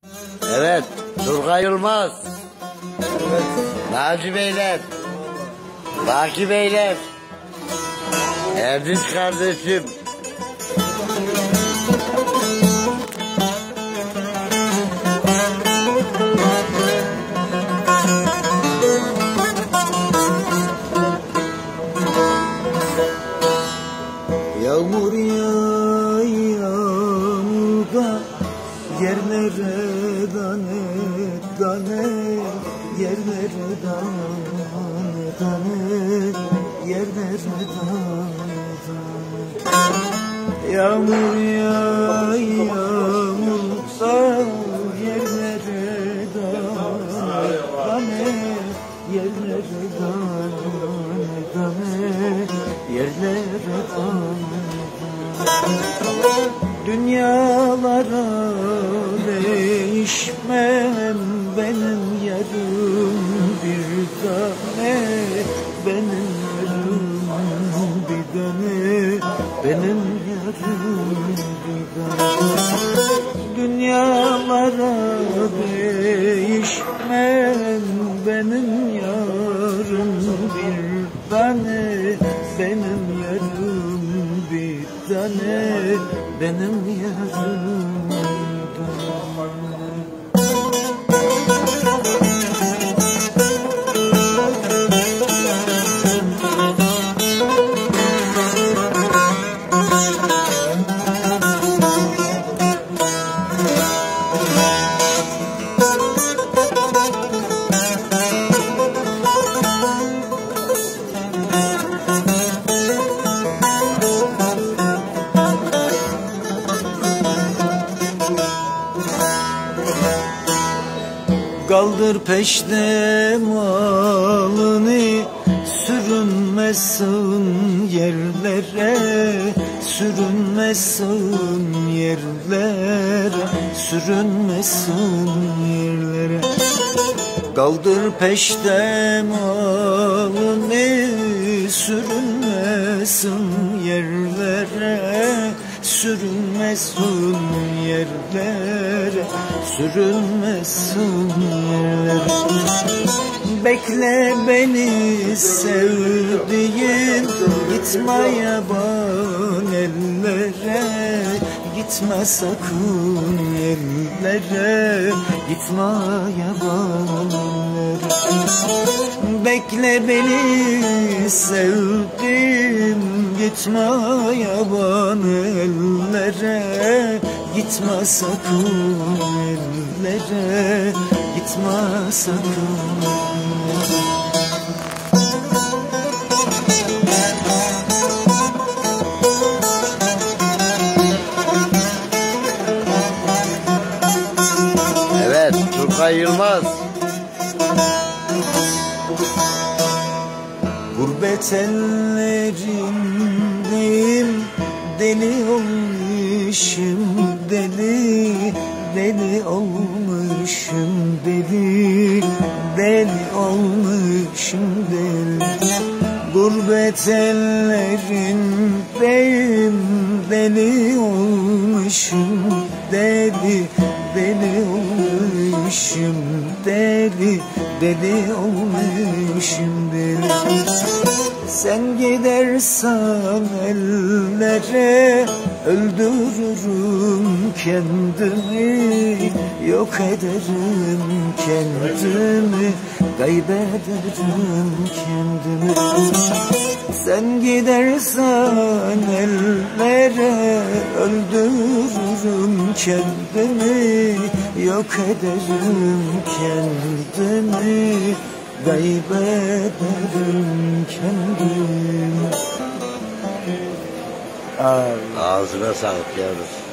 Evet, Turgay Yılmaz. Evet. Naci Beyler. Baki Beyler. Erdinç kardeşim. Yağmur yağda yerlere dane dane, yerlere dane dane, yerlere dane dane. Yağmur yağmurda yerlere dane dane, yerlere dane dane, yerlere dane. Dünyalara değişmem, benim yarım bir tane, benim yarım bir tane, benim yarım bir tane. Dünyalara değişmem, benim yarım bir tane, benim yarım bir tane, benim yarım bir tane. Kaldır peştemalını, sürünmesin yerlere, sürünmesin yerlere, sürünmesin yerlere. Kaldır peştemalını, sürünmesin yerlere, sürünmesin yerlere, sürünmesin yerlere. Bekle beni sevdiğim, gitme yaban ellere, gitme sakın yerlere, gitme yaban ellere. Bekle beni sevdim, gitme yaban ellere, gitme sakın ellere, gitme sakın. Evet, Turgay Yılmaz. Gurbet ellerindeyim, deli olmuşum deli, deli olmuşum deli, deli olmuşum deli. Gurbet ellerindeyim, deli olmuşum deli, deli olmuşum deli, deli olmuşum deli. Sen gidersen ellere, öldürürüm kendimi, yok ederim kendimi, kaybederim kendimi. Sen gidersen ellere, öldürürüm kendimi, yok ederim kendimi, kaybederim kendimi. Ağzına sağlık yavrum.